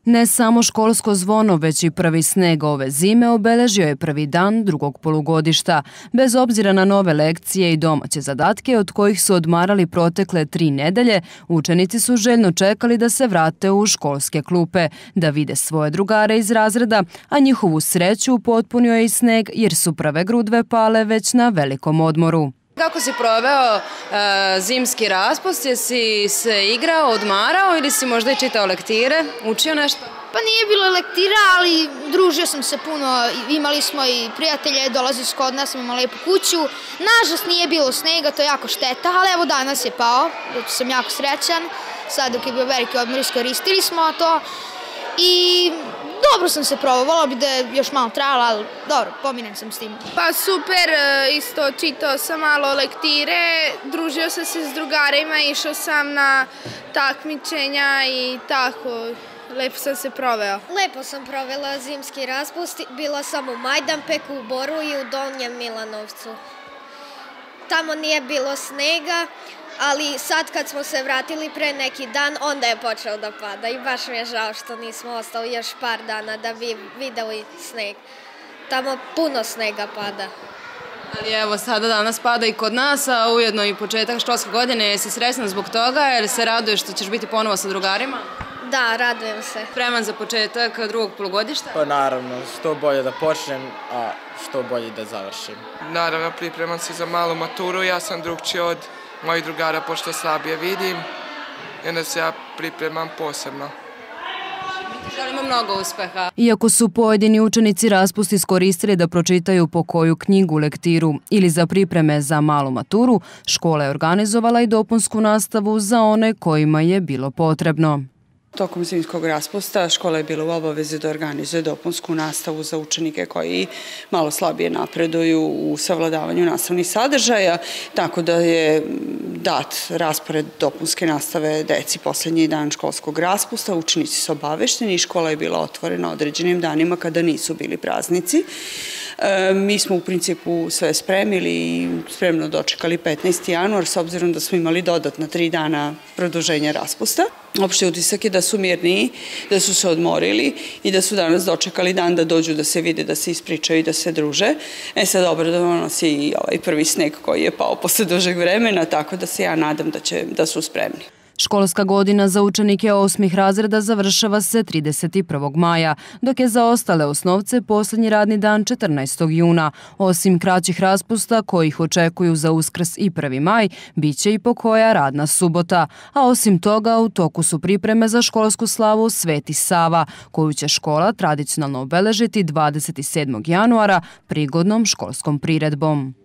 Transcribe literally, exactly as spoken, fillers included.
Ne samo školsko zvono, već i prvi sneg ove zime obeležio je prvi dan drugog polugodišta. Bez obzira na nove lekcije i domaće zadatke od kojih su odmarali protekle tri nedelje, učenici su željno čekali da se vrate u školske klupe, da vide svoje drugare iz razreda, a njihovu sreću upotpunio je i sneg jer su prve grudve pale već na velikom odmoru. Kako si proveo e, zimski raspust? Jesi se igrao, odmarao ili si možda i čitao lektire, učio nešto? Pa nije bilo lektira, ali družio sam se puno, imali smo i prijatelje, dolazi su kod nas, imamo lepu kuću. Nažalost nije bilo snega, to je jako šteta, ali evo danas je pao, zato sam jako srećan. Sad dok je bio veliki odmor iskoristili smo to i dobro sam se probao, volao bi da je još malo trajalo, ali dobro, pomiren sam s tim. Pa super, isto čitao sam malo lektire, družio sam se s drugarima, išao sam na takmičenja i tako, lepo sam se proveo. Lepo sam provela zimski raspust, bila sam u Majdanpeku, u Boru i u Donjem Milanovcu. Tamo nije bilo snega, ali sad kad smo se vratili pre neki dan, onda je počeo da pada i baš mi je žao što nismo ostali još par dana da bi videli sneg. Tamo puno snega pada. Ali evo, sada danas pada i kod nas, a ujedno i početak školske godine. Jesi srećna zbog toga, jer se raduješ što ćeš biti ponovo sa drugarima? Da, radujem se. Spreman za početak drugog polugodišta? Pa naravno, što bolje da počnem, a što bolje da završim. Naravno, pripremam se za malu maturu, ja sam drugčiji od mojih drugara, pošto slabije vidim, i onda se ja pripremam posebno. Želimo mnogo uspeha. Iako su pojedini učenici raspust iskoristili da pročitaju po koju knjigu, lektiru ili za pripreme za malu maturu, škola je organizovala i dopunsku nastavu za one kojima je bilo potrebno. Tokom zimskog raspusta škola je bila u obavezi da organizuje dopunsku nastavu za učenike koji malo slabije napreduju u savladavanju nastavnih sadržaja, tako da je dat raspored dopunske nastave deci poslednji dan školskog raspusta. Učenici su obavešteni i škola je bila otvorena određenim danima kada nisu bili praznici. Mi smo u principu sve spremili i spremno dočekali petnaesti januar, s obzirom da smo imali dodatna tri dana produženja raspusta. Opšte utisak je da su mirniji, da su se odmorili i da su danas dočekali dan da dođu da se vide, da se ispričaju i da se druže. E sad obradovan nas je i ovaj prvi sneg koji je pao posle dužeg vremena, tako da se ja nadam da će da su spremni. Školska godina za učenike osmih razreda završava se trideset prvog maja, dok je za ostale osnovce posljednji radni dan četrnaestog juna. Osim kraćih raspusta kojih očekuju za Uskrs i prvi maj, bit će i pokoja radna subota. A osim toga, u toku su pripreme za školsku slavu Sveti Sava, koju će škola tradicionalno obeležiti dvadeset sedmog januara prigodnom školskom priredbom.